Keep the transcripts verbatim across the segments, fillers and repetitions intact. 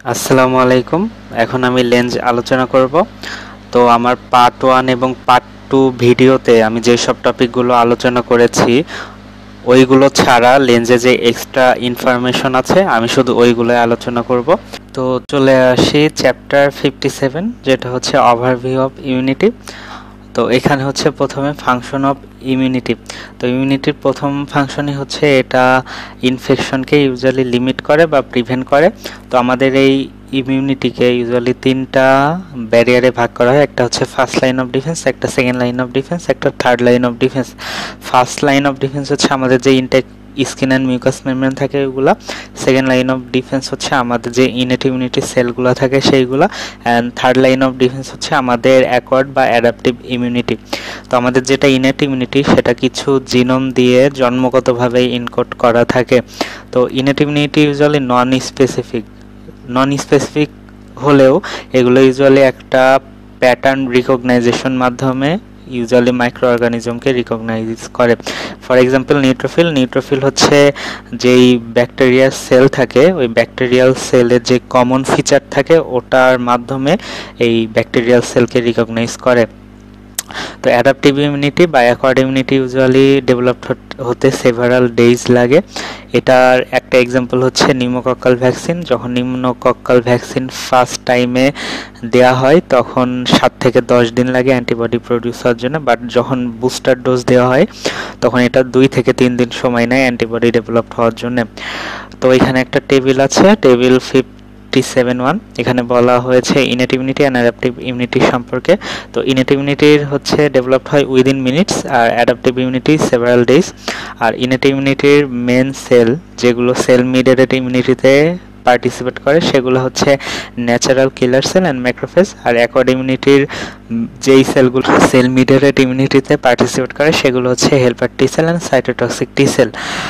আসসালামু আলাইকুম। এখন আমি লেন্স আলোচনা করব। তো আমার পার্ট ওয়ান এবং পার্ট টু ভিডিওতে আমি যেসব টপিকগুলো আলোচনা করেছি ওইগুলো ছাড়া লেন্সে যে এক্সট্রা ইনফরমেশন আছে আমি শুধু ওইগুলোই আলোচনা করব। তো চলে আসি চ্যাপ্টার ফিফটি সেভেন, যেটা হচ্ছে ওভারভিউ অফ ইমিউনিটি। তো এখানে হচ্ছে প্রথমে ফাংশন অফ ইমিউনিটি। তো ইমিউনিটির প্রথম ফাংশনই হচ্ছে এটা ইনফেকশনকে ইউজুয়ালি লিমিট করে বা প্রিভেন্ট করে। তো আমাদের এই ইমিউনিটিকে ইউজুয়ালি তিনটা ব্যারিয়ারে ভাগ করা হয়। একটা হচ্ছে ফার্স্ট লাইন অফ ডিফেন্স, একটা সেকেন্ড লাইন অফ ডিফেন্স, একটা third line of defence. First line of defence হচ্ছে আমাদের যে intact skin and mucous membrane থাকে ওইগুলা। সেকেন্ড লাইন অফ ডিফেন্স হচ্ছে আমাদের যে ইনেট ইমিউনিটি সেলগুলো থাকে সেইগুলা। And third line of defence হচ্ছে আমাদের অ্যাকোয়ার্ড বা অ্যাডাপটিভ ইমিউনিটি। তো আমাদের যেটা ইনেট ইমিউনিটি সেটা কিছু জিনোম দিয়ে জন্মগতভাবে ইনকোড করা থাকে। তো innate immunity usually non specific non specific হলেও এগুলো ইউজুয়ালি একটা প্যাটার্ন রিকগনাইজেশন মাধ্যমে ইউজুয়ালি মাইক্রো অর্গানিজমকে রিকগনাইজ করে। ফর এক্সাম্পল নিউট্রোফিল নিউট্রোফিল হচ্ছে যেই ব্যাকটেরিয়াল সেল থাকে ওই ব্যাকটেরিয়াল সেলের যে কমন ফিচার থাকে ওটার মাধ্যমে এই ব্যাকটেরিয়াল সেলকে রিকগনাইজ করে। তো অ্যাডাপটিভ ইমিউনিটি বা অ্যাকোয়ার্ড ইমিউনিটি ইউজুয়ালি ডেভেলপ হতে সেভারাল ডেজ লাগে। এটার একটা এক্সাম্পল হচ্ছে নিউমোকক্কাল ভ্যাকসিন। যখন নিউমোকক্কাল ভ্যাকসিন ফার্স্ট টাইমে দেওয়া হয় তখন সাত থেকে দশ দিন লাগে অ্যান্টিবডি প্রডিউস হওয়ার জন্য, বাট যখন বুস্টার ডোজ দেওয়া হয় তখন এটা দুই থেকে তিন দিন সময় নেয় অ্যান্টিবডি ডেভেলপ হওয়ার জন্য। তো এখানে একটা টেবিল আছে, টেবিল ফিফটি সেভেন ওয়ান। এখানে বলা হয়েছে innate immunity and adaptive immunity সম্পর্কে। তো ইনেট ইমিউনিটির হচ্ছে ডেভেলপড হয় উইদিন মিনিটস আর অ্যাডাপটিভ ইমিউনিটি সেভারাল ডেজ। আর ইনেট ইমিউনিটির মেন সেল যেগুলো সেল মিডিয়েটেড ইমিউনিটিতে পার্টিসিপেট করে সেগুলো হচ্ছে natural killer cell and macrophage. আর অ্যাকোয়ার্ড ইমিউনিটির যেই সেলগুলো সেল মিডিয়েটেড ইমিউনিটিতে পার্টিসিপেট করে সেগুলো হচ্ছে helper T cell and cytotoxic T cell.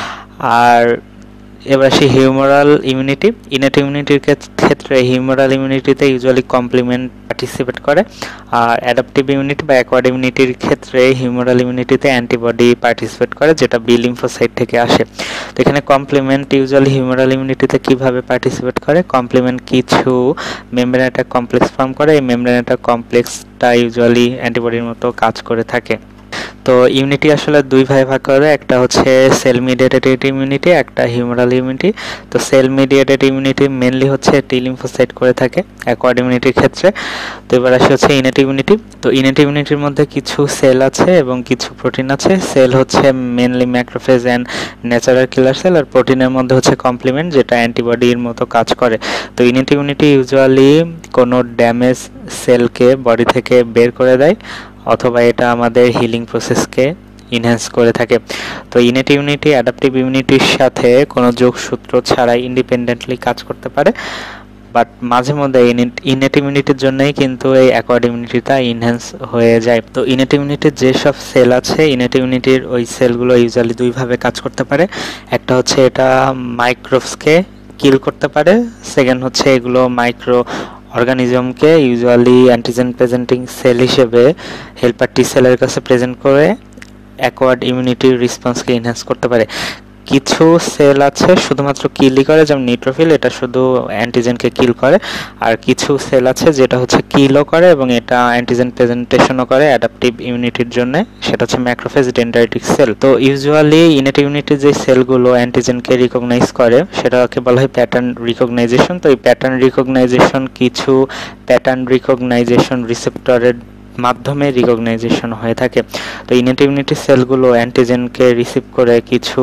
আর এবার আসি হিউমারাল ইমিউনিটি। ইনেট ইমিউনিটির ক্ষেত্রে হিউমারাল ইমিউনিটিতে ইউজুয়ালি কমপ্লিমেন্ট পার্টিসিপেট করে। আর অ্যাডাপটিভ ইমিউনিটি বা অ্যাকোয়ার্ড ইমিউনিটির ক্ষেত্রে হিউমারাল ইমিউনিটিতে অ্যান্টিবডি পার্টিসিপেট করে যেটা বি লিম্ফোসাইট থেকে আসে। তো এখানে কমপ্লিমেন্ট ইউজুয়ালি হিউমারাল ইমিউনিটিতে কিভাবে পার্টিসিপেট করে, কমপ্লিমেন্ট কিছু মেমব্রেন অ্যাটাক কমপ্লেক্স ফর্ম করে। এই মেমব্রেন অ্যাটাক কমপ্লেক্সটা ইউজুয়ালি অ্যান্টিবডির মতো কাজ করে থাকে। তো ইমিউনিটি আসলে দুই ভাগে ভাগ করে, একটা হচ্ছে সেল মিডিয়েটেড ইমিউনিটি, একটা হিউমারাল ইমিউনিটি। তো সেল মিডিয়েটেড ইমিউনিটি মেনলি হচ্ছে টি লিম্ফোসাইট করে থাকে অ্যাকোয়ার্ড ইমিউনিটির ক্ষেত্রে। তো এবার আসি হচ্ছে ইনেট ইমিউনিটি। তো ইনেট ইমিউনিটির মধ্যে কিছু সেল আছে এবং কিছু প্রোটিন আছে। সেল হচ্ছে mainly macrophage and natural killer cell, আর প্রোটিনের মধ্যে হচ্ছে কমপ্লিমেন্ট যেটা অ্যান্টিবডির মতো কাজ করে। তো ইনেট ইমিউনিটি ইউজুয়ালি কোনো ড্যামেজ সেলকে বডি থেকে বের করে দেয় অথবা এটা আমাদের হিলিং প্রসেসকে ইনহ্যান্স করে থাকে। তো ইনেট ইমিউনিটি অ্যাডাপটিভ ইমিউনিটির সাথে কোনো যোগসূত্র ছাড়াই ইন্ডিপেন্ডেন্টলি কাজ করতে পারে, বাট মাঝে মধ্যে ইনেট ইমিউনিটির জন্যই কিন্তু এই অ্যাকোয়ার্ড ইমিউনিটিটা ইনহ্যান্স হয়ে যায়। তো ইনেট ইমিউনিটির যেসব সেল আছে ইনেট ইমিউনিটির ওই সেলগুলো ইউজুয়ালি দুইভাবে কাজ করতে পারে। একটা হচ্ছে এটা মাইক্রোবসকে কিল করতে পারে, সেকেন্ড হচ্ছে এগুলো মাইক্রো অর্গানিজমকে ইউজুয়ালি অ্যান্টিজেন প্রেজেন্টিং সেল হিসেবে হেল্পার টি সেলের কাছে প্রেজেন্ট করে অ্যাকোয়ার্ড ইমিউনিটির রেসপন্সকে এনহ্যান্স করতে পারে। কিছু সেল আছে শুধুমাত্র কিলই করে, যেমন নিউট্রোফিল, এটা শুধু অ্যান্টিজেনকে কিল করে। আর কিছু সেল আছে যেটা হচ্ছে কিলও করে এবং এটা অ্যান্টিজেন প্রেজেন্টেশনও করে অ্যাডাপটিভ ইমিউনিটির জন্য, সেটা হচ্ছে ম্যাক্রোফেজ ডেনড্রাইটিক সেল। তো ইউজুয়ালি ইনেট ইমিউনিটির যে সেলগুলো অ্যান্টিজেনকে রিকগনাইজ করে সেটাকে বলা হয় প্যাটার্ন রিকগনাইজেশন। তো এই প্যাটার্ন রিকগনাইজেশন কিছু প্যাটার্ন রিকগনাইজেশন রিসেপ্টরের মাধ্যমে রিকগনাইজেশন হয়ে থাকে। তো ইনেট ইমিউনিটি সেলগুলো অ্যান্টিজেনকে রিসিভ করে কিছু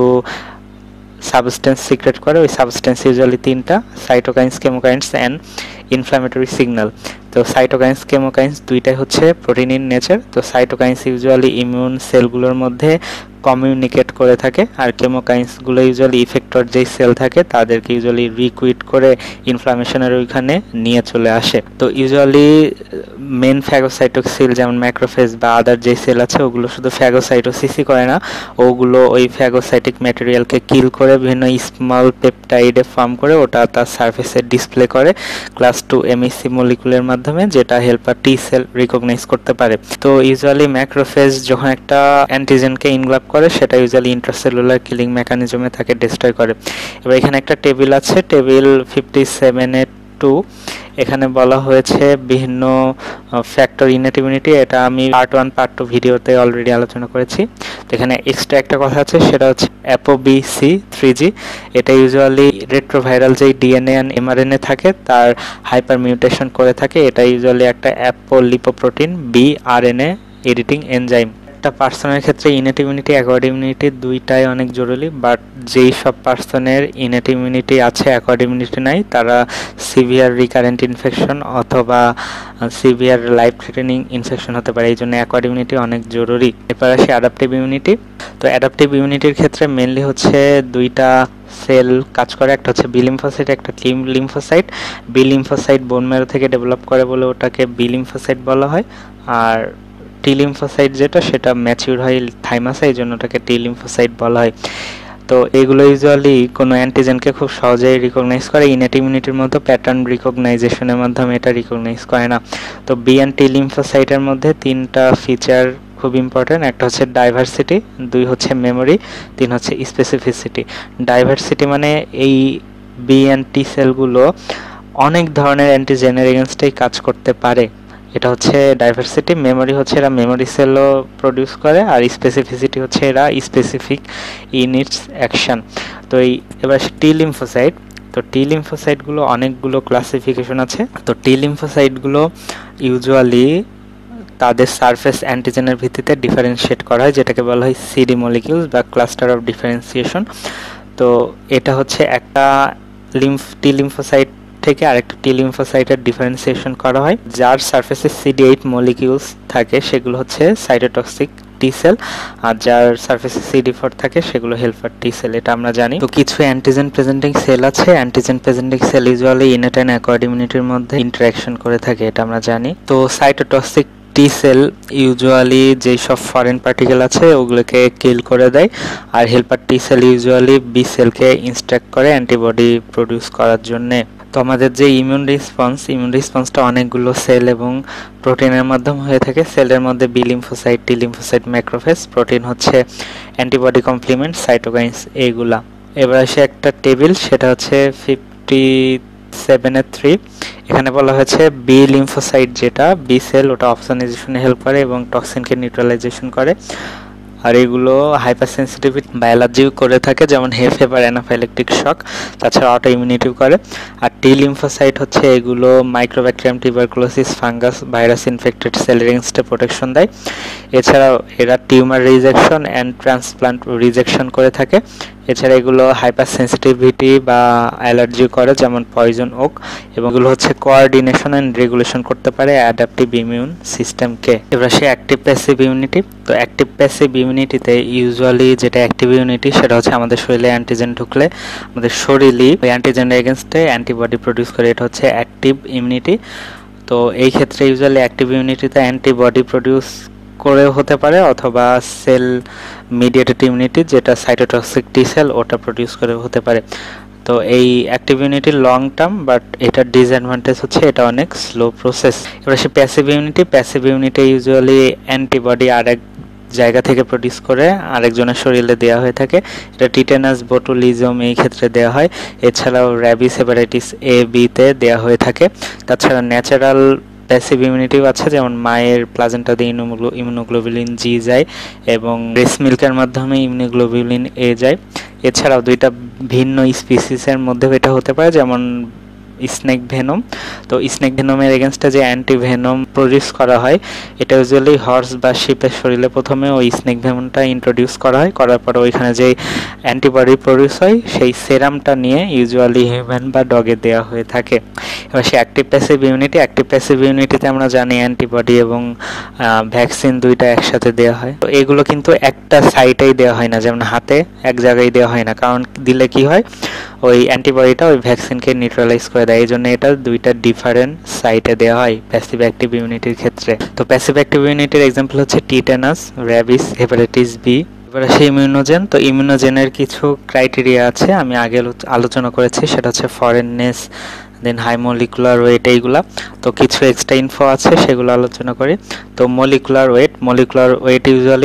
সাবস্টেন্স সিক্রেট করে। ওই সাবস্টেন্স ইউজুয়ালি তিনটা, cytokines, chemokines and inflammatory signal. তো সাইটোকাইন্স, কেমোকাইন্স দুইটাই হচ্ছে প্রোটিন ইন নেচার। তো সাইটোকাইন্স ইউজুয়ালি ইমিউন সেলগুলোর মধ্যে কমিউনিকেট করে থাকে, আর কেমোকাইন্সগুলো ইউজুয়ালি ইফেক্টর যেই সেল থাকে তাদেরকে ইউজুয়ালি রিকুইট করে ইনফ্লামেশনের ওইখানে নিয়ে চলে আসে। তো ইউজুয়ালি মেন ফ্যাগোসাইটোসিল যেমন ম্যাক্রোফেজ বা আদার যে সেল আছে ওগুলো শুধু ফ্যাগোসাইটোসিসই করে না, ওগুলো ওই ফ্যাগোসাইটিক ম্যাটেরিয়ালকে কিল করে বিভিন্ন স্মল পেপটাইডে ফর্ম করে ওটা তার সারফেসে ডিসপ্লে করে ক্লাস টু এমইসি মলিকুলের মাধ্যমে, যেটা হেল্পার টি সেল রিকগনাইজ করতে পারে। তো ইউজুয়ালি ম্যাক্রোফেজ যখন একটা অ্যান্টিজেনকে ইনগ্লাব করে সেটা ইউজুয়ালি ইন্ট্রাসেলুলার কিলিং মেকানিজমে তাকে ডিস্ট্রয় করে। এবার এখানে একটা টেবিল আছে, টেবিল ফিফটি সেভেনের টু এখানে বলা হয়েছে বিভিন্ন ফ্যাক্টর ইনেট ইমিউনিটি। এটা আমি পার্ট ওয়ান পার্ট টু ভিডিওতে অলরেডি আলোচনা করেছি। তো এখানে এক্সট্রা একটা কথা আছে, সেটা হচ্ছে অ্যাপোবিসি থ্রি জি। এটা ইউজুয়ালি রেট্রোভাইরাল যেই ডিএনএ অ্যান্ড এমআরএনএ থাকে তার হাইপার মিউটেশন করে থাকে। এটা ইউজুয়ালি একটা apolipoprotein B RNA editing enzyme. একটা পার্সনের ক্ষেত্রে ইনেট ইমিউনিটি অ্যাকোয়ার্ড ইমিউনিটি দুইটাই অনেক জরুরি, বাট যেই সব পার্সনের ইনেট ইমিউনিটি আছে অ্যাকোয়ার্ড ইমিউনিটি নাই, তারা সিভিয়ার রিকারেন্ট ইনফেকশন অথবা সিভিয়ার লাইফ থ্রেটেনিং ইনফেকশন হতে পারে। এই জন্য অ্যাকোয়ার্ড ইমিউনিটি অনেক জরুরি। এরপর আসি অ্যাডাপটিভ ইমিউনিটি। তো অ্যাডাপটিভ ইমিউনিটির ক্ষেত্রে মেনলি হচ্ছে দুইটা সেল কাজ করে, একটা হচ্ছে বি লিম্ফোসাইট, একটা T lymphocyte. B lymphocyte bone marrow থেকে ডেভেলপ করে বলে ওটাকে বি লিম্ফোসাইট বলা হয়, আর টি লিম্ফোসাইট যেটা সেটা ম্যাচিউর হয় থাইমাসে, এই জন্য ওটাকে টি লিম্ফোসাইট বলা হয়। তো এগুলো ইউজুয়ালি কোনো অ্যান্টিজেনকে খুব সহজেই রিকগনাইজ করে, ইনেট ইমিউনিটির মতো প্যাটার্ন রিকগনাইজেশনের মাধ্যমে এটা রিকগনাইজ করে না। তো বি অ্যান্ড টি লিম্ফোসাইটের মধ্যে তিনটা ফিচার খুব ইম্পর্টেন্ট। একটা হচ্ছে ডাইভার্সিটি, দুই হচ্ছে মেমোরি, তিন হচ্ছে স্পেসিফিসিটি। ডাইভার্সিটি মানে এই বি অ্যান্ড টি সেলগুলো অনেক ধরনের অ্যান্টিজেনের এগেনস্টেই কাজ করতে পারে, এটা হচ্ছে ডাইভার্সিটি। মেমোরি হচ্ছে এরা মেমোরি সেলও প্রডিউস করে, আর স্পেসিফিসিটি হচ্ছে এরা স্পেসিফিক ইন ইটস অ্যাকশন। তো এই এবার টি লিম্ফোসাইট। তো টি লিম্ফোসাইটগুলো অনেকগুলো ক্লাসিফিকেশন আছে। তো টি লিম্ফোসাইটগুলো ইউজুয়ালি তাদের সারফেস অ্যান্টিজেনের ভিত্তিতে ডিফারেন্সিয়েট করা হয়, যেটাকে বলা হয় সিডি মলিকিউলস বা ক্লাস্টার অফ ডিফারেন্সিয়েশন। তো এটা হচ্ছে একটা লিম্ফ টি লিম্ফোসাইট থেকে আরেকটা টি লিম্ফোসাইটের ডিফারেন্সিয়েশন করা হয়, যার সারফেসে সিডি এইট মলিকিউলস থাকে সেগুলো হচ্ছে সাইটোটক্সিক টি সেল, আর যার সারফেসে সিডি ফোর থাকে সেগুলো হেল্পার টি সেল, এটা আমরা জানি। তো কিছু অ্যান্টিজেন প্রেজেন্টিং সেল আছে, antigen presenting cell usually innate and acquired ইমিউনিটির মধ্যে ইন্টারাকশন করে থাকে, এটা আমরা জানি। তো সাইটোটক্সিক টি সেল ইউজুয়ালি যেই সব ফরেন পার্টিকেল আছে ওগুলোকে কিল করে দেয়, আর helper T cell usually B সেলকে ইনস্ট্রাক্ট করে অ্যান্টিবডি প্রডিউস করার জন্যে। তো আমাদের যে ইমিউন রেসপন্স, ইমিউন রেসপন্সটা অনেকগুলো সেল এবং প্রোটিনের মাধ্যমে হয়ে থাকে। সেলের মধ্যে B lymphocyte, T lymphocyte, macrophage. Protein হচ্ছে অ্যান্টিবডি কমপ্লিমেন্ট, সাইটোকাইন্স, এইগুলা। এবার আসে একটা টেবিল, সেটা হচ্ছে ফিফটি সেভেনের থ্রি। এখানে বলা হয়েছে বি লিম্ফোসাইট যেটা বি সেল, ওটা অপসোনাইজেশনে হেল্প করে এবং টক্সিনকে নিউট্রালাইজেশন করে, আর এগুলো হাইপার সেন্সিটিভিটি বা অ্যালার্জি করে থাকে, যেমন হে ফিভার, অ্যানাফাইলেকটিক শক, তাছাড়া অটো ইমিউনিটিও করে। আর টি লিম্ফোসাইট হচ্ছে এগুলো microbacterium, tuberculosis, fungus, virus infected সেলের এগেইনস্টে প্রোটেকশন দেয়। এছাড়াও এরা tumour rejection and transplant rejection করে থাকে। এছাড়া এগুলো হাইপার সেন্সিটিভিটি বা অ্যালার্জি করে, যেমন পয়জন ওক, এবং এগুলো হচ্ছে কোঅর্ডিনেশন অ্যান্ড রেগুলেশন করতে পারে অ্যাডাপটিভ ইমিউন সিস্টেমকে। এবার সে অ্যাক্টিভ প্যাসিভ ইমিউনিটি। তো অ্যাক্টিভ প্যাসিভ ইমিউনিটিতে ইউজুয়ালি যেটা অ্যাক্টিভ ইমিউনিটি সেটা হচ্ছে আমাদের শরীরে অ্যান্টিজেন ঢুকলে আমাদের শরীরই ওই অ্যান্টিজেনের এগেনস্টে অ্যান্টিবডি প্রডিউস করে, এটা হচ্ছে অ্যাক্টিভ ইমিউনিটি। তো এই ক্ষেত্রে ইউজুয়ালি অ্যাক্টিভ ইমিউনিটিতে অ্যান্টিবডি প্রডিউস করে হতে পারে, অথবা সেল মিডিয়েটেড ইমিউনিটি যেটা সাইটোটক্সিক টি সেল ওটা প্রডিউস করে হতে পারে। তো এই active immunity long term, but এটার ডিসঅ্যাডভান্টেজ হচ্ছে এটা অনেক স্লো প্রসেস। এবার সে passive immunity. Passive immunity usually antibody আরেক জায়গা থেকে প্রডিউস করে আরেকজনের শরীরে দেওয়া হয়ে থাকে, এটা টিটেনাস, বোটুলিজম এই ক্ষেত্রে দেওয়া হয়। এছাড়াও র্যাবিস, হেপাটাইটিস এ বিতে দেওয়া হয়ে থাকে। তাছাড়া ন্যাচারাল প্যাসিভ ইমিউনিটিও আছে, যেমন মায়ের প্লাজেন্টা দিয়ে ইমিউনোগ্লোবুলিন জি যায় এবং ব্রেস্ট মিল্কের মাধ্যমে ইমিউনোগ্লোবুলিন এ যায়। এছাড়াও দুইটা ভিন্ন স্পিসিসের মধ্যে এটা হতে পারে, যেমন স্নেক ভেনম। তো স্নেক ভেনমের এগেনস্টে যে অ্যান্টি ভেনম প্রডিউস করা হয়, এটা ইউজুয়ালি হর্স বা শিপের শরীরে প্রথমে ওই স্নেক ভেনমটা ইন্ট্রোডিউস করা হয়, করার পর ওইখানে যে অ্যান্টিবডি প্রডিউস হয় সেই সেরামটা নিয়ে ইউজুয়ালি হিউম্যান বা ডগে দেওয়া হয়ে থাকে। এবার সে active passive immunity. Active passive ইমিউনিটিতে আমরা জানি অ্যান্টিবডি এবং ভ্যাকসিন দুইটা একসাথে দেওয়া হয়। তো এগুলো কিন্তু একটা সাইটেই দেওয়া হয় না, যেমন হাতে এক জায়গায় দেওয়া হয় না, কারণ দিলে কি হয় ওই অ্যান্টিবডিটা ওই ভ্যাকসিনকে নিউট্রালাইজ করে দেয়, এই জন্য এটা দুইটা ডিফারেন্ট সাইটে দেওয়া হয় প্যাসিভ অ্যাক্টিভ ইমিউনিটির ক্ষেত্রে। তো প্যাসিভ অ্যাক্টিভ ইমিউনিটির এক্সাম্পল হচ্ছে টিটেনাস, র্যাবিস, হেপাটাইটিস বি। এবার আসে ইমিউনোজেন। তো ইমিউনোজেনের কিছু ক্রাইটেরিয়া আছে, আমি আগে আলোচনা করেছি, সেটা হচ্ছে foreignness, then high molecular weight, এইগুলা। তো কিছু এক্সট্রা ইনফো আছে সেগুলো আলোচনা করি। তো molecular weight, molecular weight usually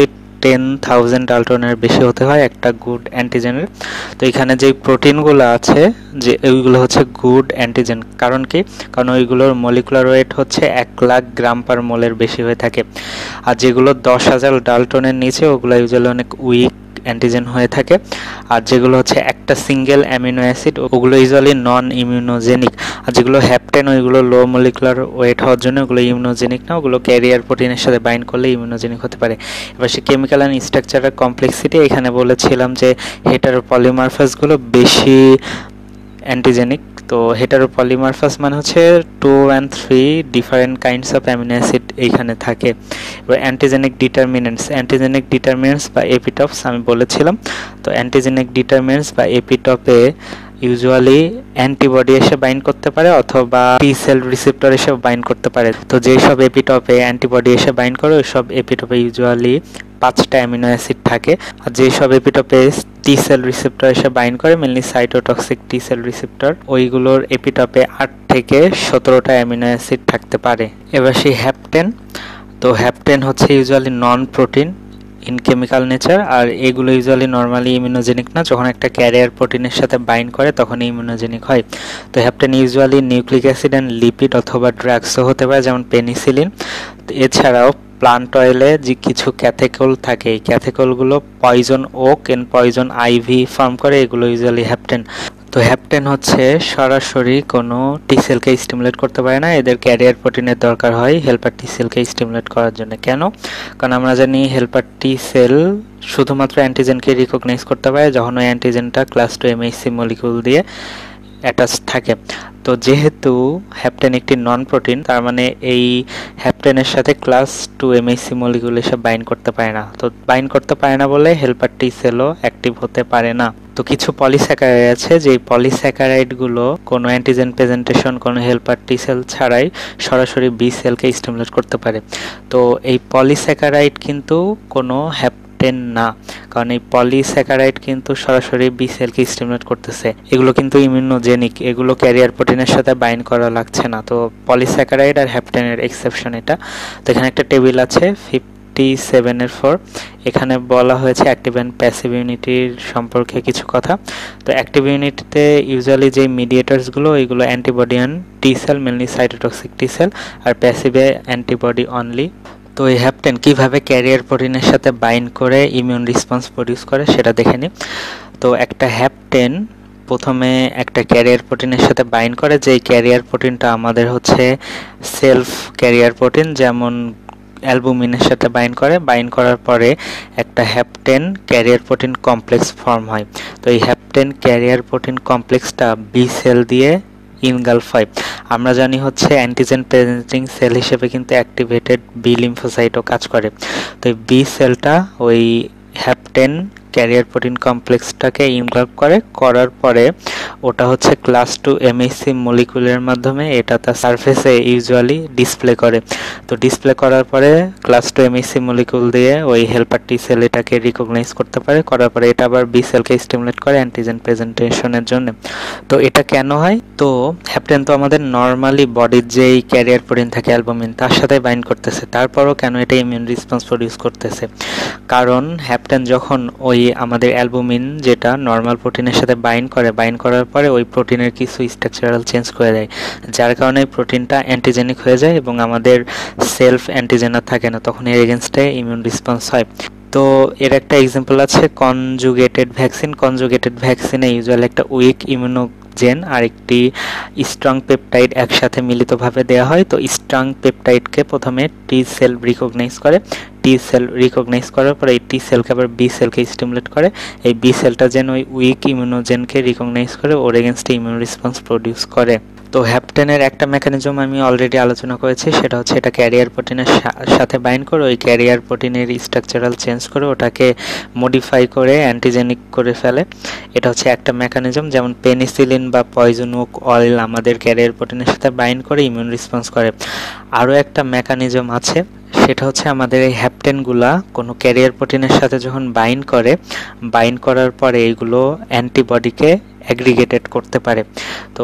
ten thousand ডাল্টনের বেশি হতে হয় একটা গুড অ্যান্টিজেনের। তো এখানে যে প্রোটিনগুলো আছে যে ওইগুলো হচ্ছে গুড অ্যান্টিজেন। কারণ কি? কারণ ওইগুলোর মলিকুলার ওয়েট হচ্ছে এক লাখ গ্রাম পার মোলের বেশি হয়ে থাকে। আর যেগুলো দশ হাজার ডাল্টনের নিচে ওগুলো ইউজুয়ালি অনেক উইক অ্যান্টিজেন হয়ে থাকে। আর যেগুলো হচ্ছে একটা সিঙ্গেল অ্যামিনো অ্যাসিড ওগুলো ইউজুয়ালি নন ইমিউনোজেনিক। আর যেগুলো হ্যাপটেন ওইগুলো লো মলিকুলার ওয়েট হওয়ার জন্য ওগুলো ইমিউনোজেনিক না, ওগুলো ক্যারিয়ার প্রোটিনের সাথে বাইন্ড করলে ইমিউনোজেনিক হতে পারে। এবার সে কেমিক্যাল অ্যান্ড স্ট্রাকচারাল কমপ্লেক্সিটি এখানে বলেছিলাম যে হেটারোপলিমারফাসগুলো বেশি অ্যান্টিজেনিক। তো হেটারোপলিমারফাস মানে হচ্ছে two and three different kinds of amino acid এইখানে থাকে। এবার অ্যান্টিজেনিক ডিটারমিনেন্টস অ্যান্টিজেনিক ডিটারমিনেন্টস বা এপিটপস আমি বলেছিলাম। তো অ্যান্টিজেনিক ডিটারমিনেন্টস বা এপিটপে ইউজুয়ালি অ্যান্টিবডি এসে বাইন্ড করতে পারে অথবা টি সেল রিসেপ্টর এসে বাইন্ড করতে পারে। তো যেই সব এপিটপে অ্যান্টিবডি এসে বাইন্ড করে ওই সব এপিটপে ইউজুয়ালি পাঁচটা অ্যামিনো অ্যাসিড থাকে। আর যেই সব এপিটপে টি সেল রিসেপ্টর এসে বাইন্ড করে mainly cytotoxic T cell receptor, ওইগুলোর এপিটপে আট থেকে সতেরোটা অ্যামিনো অ্যাসিড থাকতে পারে। এবার সেই হ্যাপটেন, তো হ্যাপটেন হচ্ছে usually non protein in chemical nature. আর এগুলো ইউজুয়ালি নর্মালি ইমিউনোজেনিক না, যখন একটা ক্যারিয়ার প্রোটিনের সাথে বাইন্ড করে তখন ইমিউনোজেনিক হয়। তো hapten usually nucleic acid and lipid অথবা ড্রাগসও হতে পারে, যেমন পেনিসিলিন। এছাড়াও প্লান্ট অয়েলে যে কিছু ক্যাথেকল থাকে এই ক্যাথেকলগুলো poison oak and poison ivy form করে, এগুলো ইউজুয়ালি হ্যাপটেন। তো হ্যাপটেন হচ্ছে সরাসরি কোনো টি সেলকে স্টিমুলেট করতে পারে না, এদের ক্যারিয়ার প্রোটিনের দরকার হয় হেল্পার টি সেলকে স্টিমুলেট করার জন্য। কেন? কারণ আমরা জানি হেল্পার টি সেল শুধুমাত্র অ্যান্টিজেনকে রিকগনাইজ করতে পারে যখন ওই অ্যান্টিজেনটা ক্লাস টু এমএইচসি মলিকিউল দিয়ে অ্যাটাচ থাকে। তো যেহেতু হ্যাপটেন একটি নন প্রোটিন, তার মানে এই হ্যাপটেনের সাথে ক্লাস টু এমএইচসি মলিকিউল এসে বাইন্ড করতে পারে না। তো বাইন্ড করতে পারে না বলে হেল্পার টি সেলও অ্যাক্টিভ হতে পারে না। তো কিছু পলিস্যাকারাইড আছে যে পলিস্যাকারাইডগুলো কোনো অ্যান্টিজেন প্রেজেন্টেশন কোনো হেল্পার টি সেল ছাড়াই সরাসরি বি সেলকে স্টিমুলেট করতে পারে। তো এই পলিস্যাকারাইড কিন্তু কোনো হ্যাপটেন না, কারণ এই পলিস্যাকারাইড কিন্তু সরাসরি বি সেলকে স্টিমুলেট করতেছে। এগুলো কিন্তু ইমিউনোজেনিক, এগুলো ক্যারিয়ার প্রোটিনের সাথে বাইন্ড করা লাগছে না। তো পলিস্যাকারাইড আর হ্যাপটেনের এক্সেপশন এটা। তো এখানে একটা টেবিল আছে ফিফটি সেভেনের ফোর, এখানে বলা হয়েছে অ্যাক্টিভ অ্যান্ড প্যাসিভ ইউনিটির সম্পর্কে কিছু কথা। তো অ্যাক্টিভ ইউনিটিতে ইউজুয়ালি যে মিডিয়েটার্সগুলো ওইগুলো antibody and T cell, mainly cytotoxic T cell, আর প্যাসিভে অ্যান্টিবডি অনলি। তো এই হ্যাপটেন কীভাবে ক্যারিয়ার প্রোটিনের সাথে বাইন্ড করে ইমিউন রেসপন্স প্রডিউস করে সেটা দেখে নিই। তো একটা হ্যাপটেন প্রথমে একটা ক্যারিয়ার প্রোটিনের সাথে বাইন্ড করে, যেই ক্যারিয়ার প্রোটিনটা আমাদের হচ্ছে সেলফ ক্যারিয়ার প্রোটিন, যেমন অ্যালবুমিনের সাথে বাইন্ড করে। বাইন্ড করার পরে একটা hapten carrier protein complex form হয়। তো এই হ্যাপটেন ক্যারিয়ার প্রোটিন কমপ্লেক্সটা বি সেল দিয়ে ইনগালফ হয়। আমরা জানি হচ্ছে অ্যান্টিজেন প্রেজেন্টিং সেল হিসেবে কিন্তু অ্যাক্টিভেটেড বি লিম্ফোসাইটও কাজ করে। তো এই বি সেলটা ওই হ্যাপটেন ক্যারিয়ার প্রোটিন কমপ্লেক্সটাকে ইনভলভ করে, করার পরে ওটা হচ্ছে ক্লাস টু এমএইচসি মলিকুলের মাধ্যমে এটা তার সারফেসে ইউজুয়ালি ডিসপ্লে করে। তো ডিসপ্লে করার পরে ক্লাস টু এমএইচসি মলিকুল দিয়ে ওই হেল্পার টি সেল এটাকে রিকগনাইজ করতে পারে, করার পরে এটা আবার বি সেলকে স্টিমুলেট করে অ্যান্টিজেন প্রেজেন্টেশনের জন্য। তো এটা কেন হয়? তো হ্যাপটেন তো আমাদের নর্মালি বডির যেই ক্যারিয়ার প্রোটিন থাকে অ্যালবুমিন তার সাথে বাইন্ড করতেছে, তারপরও কেন এটা ইমিউন রেসপন্স প্রডিউস করতেছে? কারণ হ্যাপটেন যখন ওই আমাদের অ্যালবুমিন যেটা নর্মাল প্রোটিনের সাথে বাইন্ড করে, বাইন্ড করার পরে ওই প্রোটিনের কিছু স্ট্রাকচারাল চেঞ্জ করে দেয়, যার কারণে প্রোটিনটা অ্যান্টিজেনিক হয়ে যায় এবং আমাদের সেলফ অ্যান্টিজেনার থাকে না, তখন এর এগেনস্টে ইমিউন রেসপন্স হয়। তো এর একটা এক্সাম্পল আছে কনজুগেটেড ভ্যাকসিন। কনজুগেটেড ভ্যাকসিনে ইউজুয়ালি একটা উইক ইমিউনো জেন আর একটি স্ট্রং পেপটাইড একসাথে মিলিতভাবে দেওয়া হয়। তো স্ট্রং পেপটাইডকে প্রথমে টি সেল রিকগনাইজ করে, টি সেল রিকগনাইজ করার পরে এই টি সেলকে আবার বি সেলকে স্টিমুলেট করে, এই বি সেলটা যেন ওই উইক ইমিউনোজেনকে রিকগনাইজ করে ওর এগেনস্টে ইমিউন রেসপন্স প্রডিউস করে। তো হ্যাপটেনের একটা মেকানিজম আমি অলরেডি আলোচনা করেছি, সেটা হচ্ছে এটা ক্যারিয়ার প্রোটিনের সাথে বাইন্ড করে ওই ক্যারিয়ার প্রোটিনের স্ট্রাকচারাল চেঞ্জ করে ওটাকে মডিফাই করে অ্যান্টিজেনিক করে ফেলে। এটা হচ্ছে একটা মেকানিজম। যেমন পেনিসিলিন বা পয়জন ওক অয়েল আমাদের ক্যারিয়ার প্রোটিনের সাথে বাইন্ড করে ইমিউন রেসপন্স করে। আরও একটা মেকানিজম আছে, সেটা হচ্ছে আমাদের এই হ্যাপটেনগুলা কোনো ক্যারিয়ার প্রোটিনের সাথে যখন বাইন্ড করে, বাইন্ড করার পরে এইগুলো অ্যান্টিবডিকে অ্যাগ্রিগেটেড করতে পারে। তো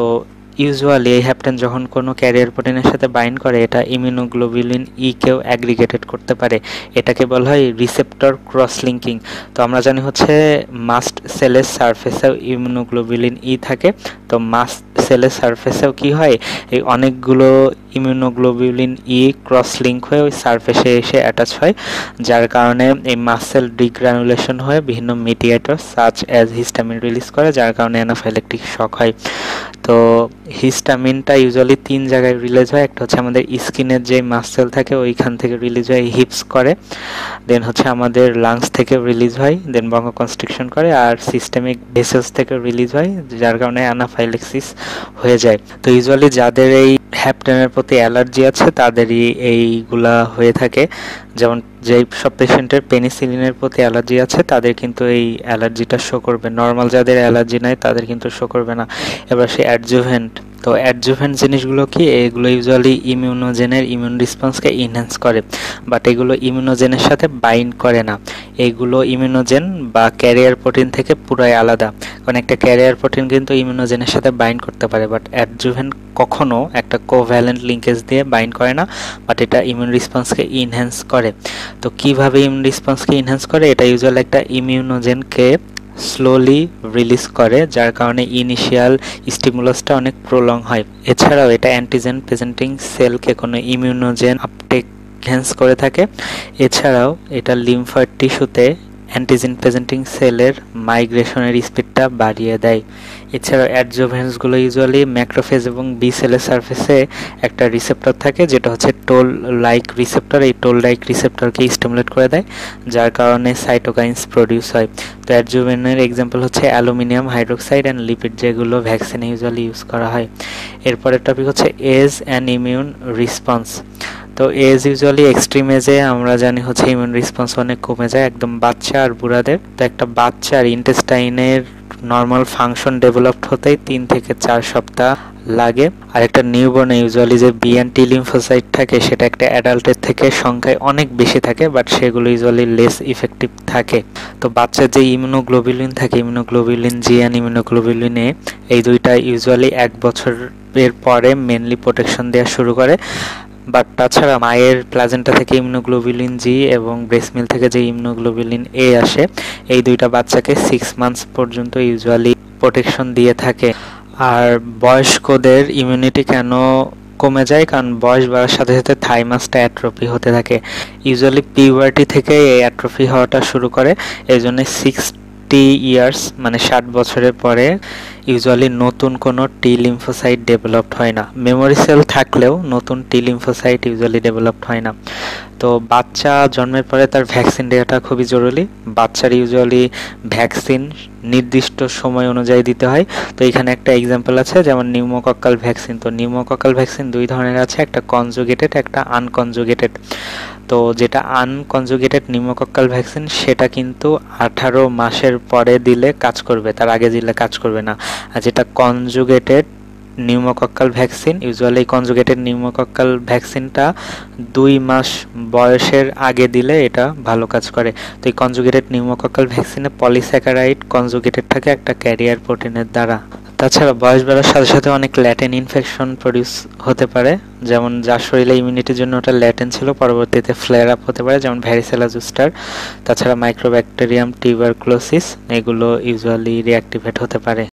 ইউজুয়ালি এই হ্যাপটেন যখন কোনো ক্যারিয়ার প্রোটিনের সাথে বাইন্ড করে এটা ইমিউনোগ্লোবুলিন ই কেও অ্যাগ্রিগেটেড করতে পারে, এটাকে বলা হয় রিসেপ্টর ক্রস লিঙ্কিং। তো আমরা জানি হচ্ছে মাস্ট সেলের সারফেসেও ইমিউনোগ্লোবুলিন ই থাকে, তো মাস্ট সেলের সারফেসেও কি হয়, এই অনেকগুলো ইমিউনোগ্লোবুলিন ই ক্রস লিঙ্ক হয়ে ওই সারফেসে এসে অ্যাটাচ হয়, যার কারণে এই মাসেল ডিগ্রানুলেশন হয়ে বিভিন্ন mediator such as histamine release করে, যার কারণে অ্যানাফাইল্যাকটিক শক হয়। তো হিস্টামিনটা ইউজুয়ালি তিন জায়গায় রিলিজ হয়, একটা হচ্ছে আমাদের স্কিনের যে মাসেল থাকে ওইখান থেকে রিলিজ হয়, হিপস করে, দেন হচ্ছে আমাদের লাংস থেকে রিলিজ হয়, দেন ব্রঙ্কোকনস্ট্রিকশন করে, আর সিস্টেমিক ভেসেলস থেকে রিলিজ হয়, যার কারণে অ্যানাফাইল্যাক্সিস হয়ে যায়। তো ইউজুয়ালি যাদের এই হ্যাপটেনের প্রতি অ্যালার্জি আছে তাদেরই এইগুলা হয়ে থাকে, যেমন যেই সব পেশেন্টের পেনিসিলিনের প্রতি অ্যালার্জি আছে তাদের কিন্তু এই অ্যালার্জিটা শো করবে, নর্মাল যাদের অ্যালার্জি নাই তাদের কিন্তু শো করবে না। এবার সে অ্যাডজুভেন্ট, তো অ্যাডজুভেন্ট জিনিসগুলো কি, এগুলো ইউজুয়ালি ইমিউনোজেনের ইমিউন রেসপন্সকে ইনহ্যান্স করে, বাট এগুলো ইমিউনোজেনের সাথে বাইন্ড করে না, এইগুলো ইমিউনোজেন বা ক্যারিয়ার প্রোটিন থেকে পুরাই আলাদা, কারণ একটা ক্যারিয়ার প্রোটিন কিন্তু ইমিউনোজেনের সাথে বাইন্ড করতে পারে, বাট অ্যাডজুভেন্ট কখনো একটা কোভ্যালেন্ট লিঙ্কেজ দিয়ে বাইন্ড করে না, বাট এটা ইমিউন রেসপন্সকে ইনহ্যান্স করে। তো কিভাবে ইমিউন রেসপন্সকে ইনহ্যান্স করে, এটা ইউজুয়ালি একটা ইমিউনোজেনকে স্লোলি রিলিজ করে, যার কারণে ইনিশিয়াল স্টিমুলাসটা অনেক প্রলং হয়। এছাড়াও এটা অ্যান্টিজেন প্রেজেন্টিং সেলকে কোনো ইমিউনোজেন আপটেক এনহ্যান্স করে থাকে। এছাড়াও এটা লিম্ফয়েড টিস্যুতে অ্যান্টিজেন প্রেজেন্টিং সেলের মাইগ্রেশনের স্পিডটা বাড়িয়ে দেয়। এছাড়াও অ্যাডজুভেন্টসগুলো ইউজুয়ালি ম্যাক্রোফেজ এবং বি সেলের সারফেসে একটা রিসেপ্টর থাকে যেটা হচ্ছে টোল লাইক রিসেপ্টর, এই টোল লাইক রিসেপ্টরকে স্টিমুলেট করে দেয়, যার কারণে সাইটোকাইন্স প্রডিউস হয়। তো অ্যাডজুভেন্টের এক্সাম্পল হচ্ছে অ্যালুমিনিয়াম হাইড্রোক্সাইড অ্যান্ড লিপিড, যেগুলো ভ্যাকসিনে ইউজুয়ালি ইউজ করা হয়। এরপরের টপিক হচ্ছে এজ অ্যান্ড ইমিউন রেসপন্স। তো এজ ইউজুয়ালি এক্সট্রিম এজে আমরা জানি হচ্ছে ইমিউন রেসপন্স অনেক কমে যায়, একদম বাচ্চা আর বুড়াদের। তো একটা বাচ্চার ইন্টেস্টাইনের নর্মাল ফাংশন ডেভেলপড হতেই তিন থেকে চার সপ্তাহ লাগে, আর একটা নিউবর্নে ইউজুয়ালি যে বি অ্যান্ড টি লিম্ফোসাইট থাকে সেটা একটা অ্যাডাল্টের থেকে সংখ্যায় অনেক বেশি থাকে, বাট সেগুলো ইউজুয়ালি লেস ইফেক্টিভ থাকে। তো বাচ্চার যে ইমিউনোগ্লোবুলিন থাকে, immunoglobulin G and immunoglobulin A, এই দুইটা ইউজুয়ালি এক বছরের পরে মেনলি প্রোটেকশন দেওয়া শুরু করে, বাট তাছাড়া মায়ের প্লাজেন্টা থেকে ইমিউনোগ্লোবুলিন জি এবং ব্রেস্ট মিল্ক থেকে যে ইমিউনোগ্লোবুলিন এ আসে, এই দুইটা বাচ্চাকে সিক্স মান্থস পর্যন্ত ইউজুয়ালি প্রোটেকশন দিয়ে থাকে। আর বয়স্কদের ইমিউনিটি কেন কমে যায়, কারণ বয়স বাড়ার সাথে সাথে থাইমাসটা অ্যাট্রফি হতে থাকে, ইউজুয়ালি পিউবার্টি থেকে এই অ্যাট্রফি হওয়াটা শুরু করে। এই জন্য সিক্সটি ইয়ার্স মানে ষাট বছরের পরে ইউজুয়ালি নতুন কোনো টি লিম্ফোসাইট ডেভেলপড হয় না, মেমোরি সেল থাকলেও নতুন টি লিম্ফোসাইট ইউজুয়ালি ডেভেলপড হয় না। তো বাচ্চা জন্মের পরে তার ভ্যাকসিন দেওয়াটা খুবই জরুরি, বাচ্চার ইউজুয়ালি ভ্যাকসিন নির্দিষ্ট সময় অনুযায়ী দিতে হয়। তো এখানে একটা এক্সাম্পল আছে, যেমন নিউমোকক্কাল ভ্যাকসিন। তো নিউমোকক্কাল ভ্যাকসিন দুই ধরনের আছে, একটা কনজুগেটেড একটা আনকনজুগেটেড। তো যেটা আনকনজুগেটেড নিউমোকক্কাল ভ্যাকসিন সেটা কিন্তু আঠারো মাসের পরে দিলে কাজ করবে, তার আগে দিলে কাজ করবে না। আর যেটা conjugated pneumococcal vaccine, usually conjugated pneumococcal ভ্যাকসিনটা দুই মাস বয়সের আগে দিলে এটা ভালো কাজ করে। তো এই কনজুগেটেড নিউমোকক্কাল ভ্যাকসিনে পলিস্যাকারাইড কনজুগেটেড থাকে একটা ক্যারিয়ার প্রোটিনের দ্বারা। তাছাড়া বয়স বাড়ার সাথে সাথে অনেক ল্যাটেন ইনফেকশন প্রডিউস হতে পারে, যেমন যার শরীরে ইমিউনিটির জন্য ওটা ল্যাটেন ছিল পরবর্তীতে ফ্লেয়ার আপ হতে পারে, যেমন ভ্যারিসেলা জুস্টার। তাছাড়া মাইক্রোব্যাকটেরিয়াম টিউবারকুলোসিস, এগুলো ইউজুয়ালি রিঅ্যাক্টিভেট হতে পারে।